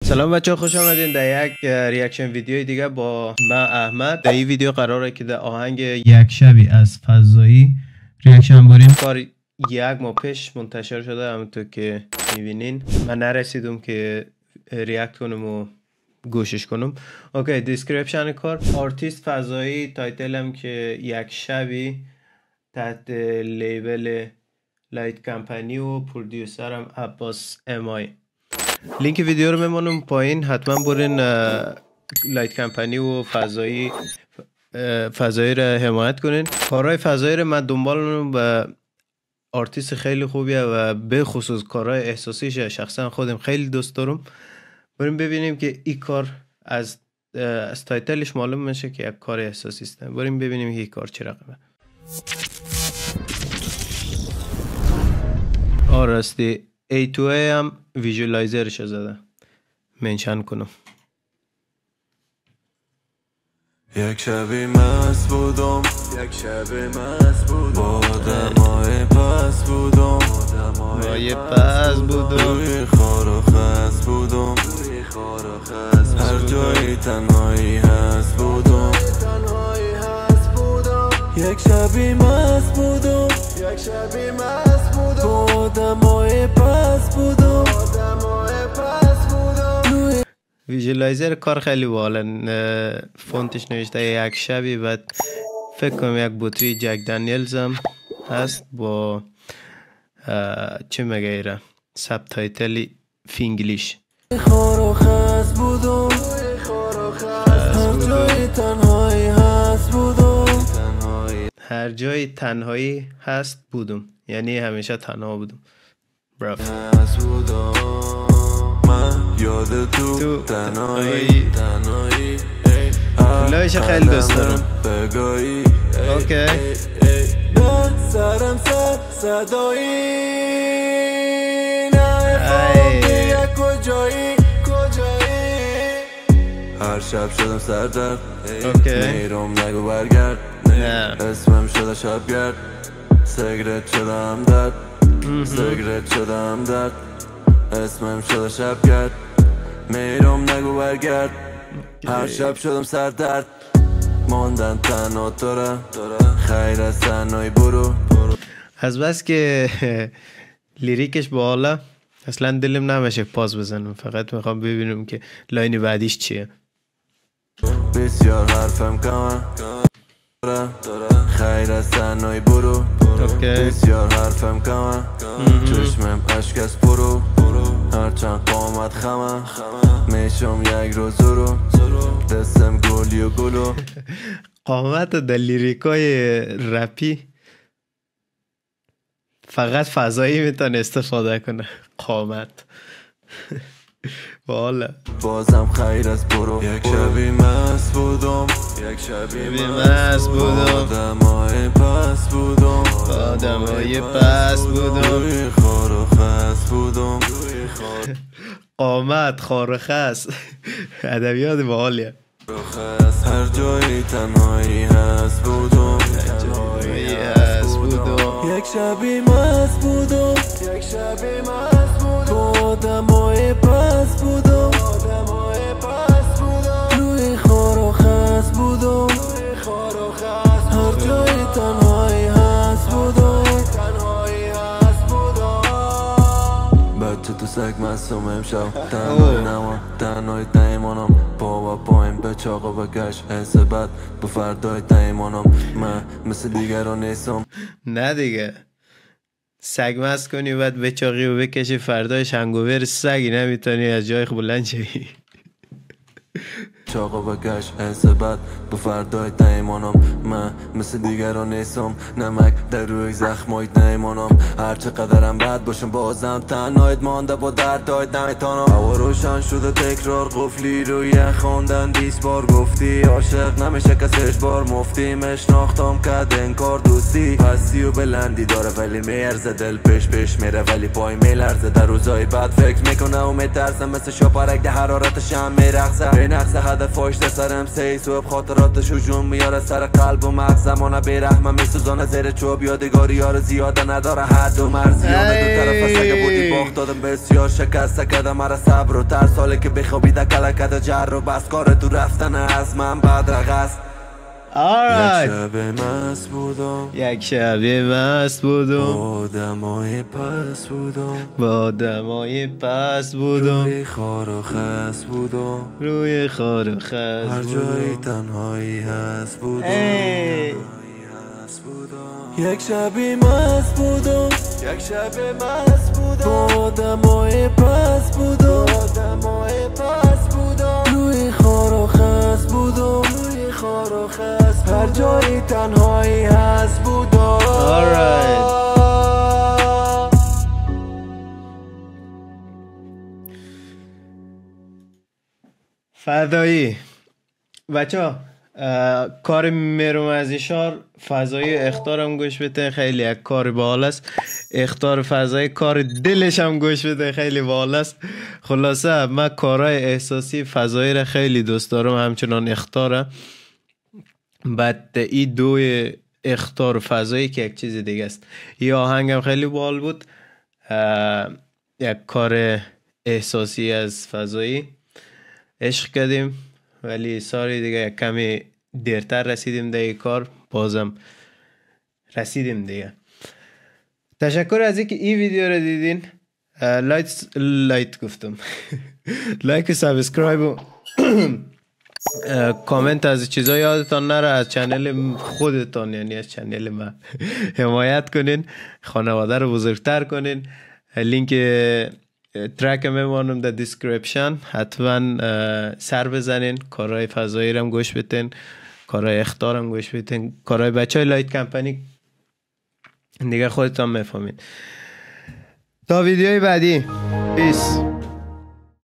سلام بچه ها، خوش آمدین در یک ریاکشن ویدیوی دیگه با من احمد. در این ویدیو قراره که در آهنگ یک شبی از فضایی ریاکشن بریم. کار یک ماه پیش منتشر شده، همونطور که میبینین. من نرسیدم که ریاکت کنم و گوشش کنم. اوکی، دیسکریپشن کار: آرتیست فضایی، تایتلم که یک شبی، تحت لیبل لایت کمپانی و پرودیوسرم عباس امای. لینک ویدیو رو میمونم پایین، حتما برین لایت کمپانی و فضایی رو حمایت کنین. کارهای فضایی رو من دنبال میکنم و آرتیست خیلی خوبیه و به خصوص کارهای احساسیش شخصا خودم خیلی دوست دارم. بریم ببینیم که این کار از تایتلش معلوم میشه که یک کار احساسی است. بریم ببینیم این کار چه رقمه. راستی A2A هم ویژوالایزرش زده، منشن کنم. یک شبی مست بودم، یک شبی مست بودم، با دمای پس بودم، مای پس بودم، روی خار و خس بودم، هر جایی تنهایی هست بودم. یک شبی مست بودم، یک شبی مست بودم، با دمای پس بودم. ویژوالایزر کار خیلی باحاله. فونتش نوشته یک شبی، بعد فکر کنم یک بطری جک دانیلز هم هست با چه میگه ایره سب تایتلی فینگلیش. خار و خس بودم، هر جای تنهایی هست بودم، هر جای تنهایی هست بودم، یعنی همیشه تنها بودم. براف یاد تو تنهایی کلاهش خیلی دوست دارم. بگایی اوکی، سرم صدایی نه کجایی هر شب شدم سردرد. میرم نگو برگرد، اسمم شده شبگرد، سیگرت شدم درد، سیگرت شدم درد، اسمم شده شبگرد. میرم نگو برگرد، هر شب شدم سردرد، ماندن تنها داره، خیر از تنهایی برو. از بس که لیریکش باحاله اصلا دلم نمیشه پاس بزنم، فقط میخوام ببینم که لاین بعدیش چیه. بسیار حرفم کمه، خیر از تنهایی برو. بسیار حرفم کمه، چشمم اشک از برو، هرچند قامت خمه، میشم یک روز رو، دستم گلی و گلو. قامت در لیریکای رپی فقط فضایی میتونه استفاده کنه. قامت والا بازم خیر از برو. یک شبی مست بودم، یک شبی مست بودم، دمای پس بودم، دمای پس بودم، روی خار و خس بودم. قامت خار و خس ادبیات باحالیه. هر جایی تنهایی هست بودم، یک شبی مست بودم، یک شبی مست بودم، با دمای پس بودم، روی خار و خس بودم، هر جایی تنهایی هست بودم. بچه تو سگ مستم امشب، تنهایی نمان، تنهایی تایمانم، بابا پایم به چاق و بکش، حس بد به فردای تایمانم. من مثل دیگران نیستم. نه دیگه، سگ مست کنی بعد به چاقی و بکشی، فردای شنگوبر سگی نمیتونی از جای بلند شوی. چاق و بکش، حس بد به فردای تایمانم. من مثل دیگران نیستم، نمک در روی زخمایت نیمانم. هرچه قدرم بد باشم بازم تنهایت مانده، با دردایت نمیتانم. هوا روشن شده تکرار قفلی روی خواندن 20 بار گفتی عاشق نمیشه کسش بار مفتی. مشناختم کد انکار دوستی، هستی و بلندی داره ولی میارزه، دل پیش میره ولی پای میلرزه. در روزای بعد فکر میکنه و میترسم، مثل شاپرک ده حرارتش هم میرقصه، بینقصه زده فاشت سرم سی صبح خاطراتش هجوم میاره سر قلب و مغز زمانه بیرحمه میسوزانه زیر چوب یادگاری یار زیاده نداره حد و مرزیانه دو طرف سگه بودی باخت دادم بسیار شکست کده مرا صبر و تر ساله که بخوابیده کلکده جر و بس کار تو رفتن از من بدرق است یک شب مست بودم یک شب مست بودم با دمای پس بودم با دمای پس بودم روی خار و خس بودم روی خار و خس هر جایی تنهایی هست بودم یک شبی مست بودم یک شب مست بودم با دمای پس بودم با دمای پس بودم روی خار و خس بودم روی خار و خس هر جایی تنهایی هست بودم فضایی بچه کار میرومزیشار فضایی اختارم گوش بده خیلی یک کار باحال است. اختار فضایی کار دلش هم گوش بده خیلی باحال است. خلاصه من کارهای احساسی فضایی را خیلی دوست دارم همچنان اختارم. بعد این دوی اختار فضایی که یک چیز دیگه است. این آهنگم خیلی باحال بود. یک کار احساسی از فضایی عشق کردیم ولی سال دیگه یک کمی دیرتر رسیدیم در این کار بازم رسیدیم دیگه. تشکر از اینکه این ویدیو رو دیدین. لایک گفتم لایک و سابسکرایب و کامنت از چیزا یادتان نره. از چنل خودتان یعنی از چنل من حمایت کنین، خانواده رو بزرگتر کنین. لینک ترک میمانم در دیسکریپشن، حتما سر بزنین. کارهای فضایی رم گوش بدین، کارهای اختارم گوش بدین، کارهای بچه های لایت کمپانی دیگه خودتان میفهمین. تا ویدیوی بعدی پیس.